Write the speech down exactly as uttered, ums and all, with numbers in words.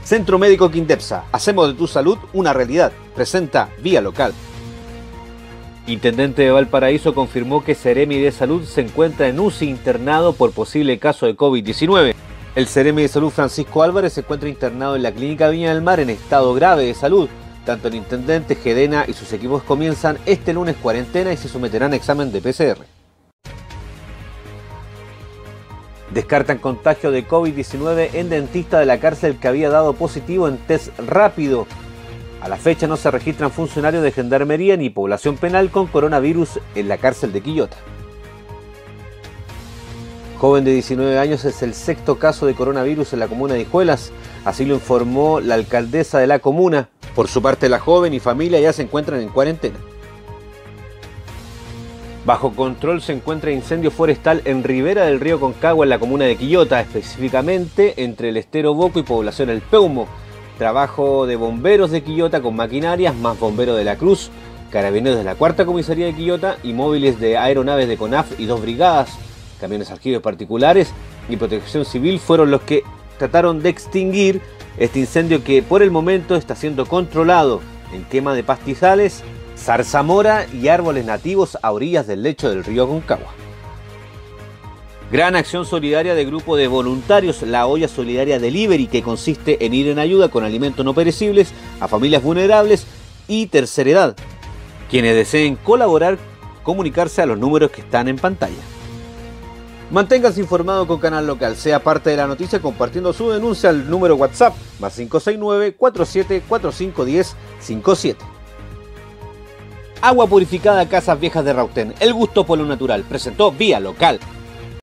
Centro Médico Quintepsa, hacemos de tu salud una realidad. Presenta Vía Local. Intendente de Valparaíso confirmó que Seremi de Salud se encuentra en U C I internado por posible caso de COVID diecinueve. El Seremi de Salud Francisco Álvarez se encuentra internado en la Clínica Viña del Mar en estado grave de salud. Tanto el intendente, Gedena y sus equipos comienzan este lunes cuarentena y se someterán a examen de P C R. Descartan contagio de COVID diecinueve en dentista de la cárcel que había dado positivo en test rápido. A la fecha no se registran funcionarios de Gendarmería ni población penal con coronavirus en la cárcel de Quillota. Joven de diecinueve años es el sexto caso de coronavirus en la comuna de Hijuelas, así lo informó la alcaldesa de la comuna. Por su parte, la joven y familia ya se encuentran en cuarentena. Bajo control se encuentra incendio forestal en Ribera del Río Concagua, en la comuna de Quillota, específicamente entre el Estero Boco y población El Peumo. Trabajo de bomberos de Quillota con maquinarias, más bomberos de la Cruz, carabineros de la cuarta comisaría de Quillota y móviles de aeronaves de CONAF y dos brigadas. Camiones aljibes particulares y protección civil fueron los que trataron de extinguir este incendio que por el momento está siendo controlado en quema de pastizales, zarzamora y árboles nativos a orillas del lecho del río Concagua. Gran acción solidaria de grupo de voluntarios, la olla solidaria Delivery, que consiste en ir en ayuda con alimentos no perecibles a familias vulnerables y tercera edad. Quienes deseen colaborar, comunicarse a los números que están en pantalla. Manténgase informado con Canal Local, sea parte de la noticia compartiendo su denuncia al número WhatsApp más cinco seis nueve, cuatro siete cuatro cinco, uno cero cinco siete. Agua purificada Casas Viejas de Rautén, el gusto por lo natural, presentó Vía Local.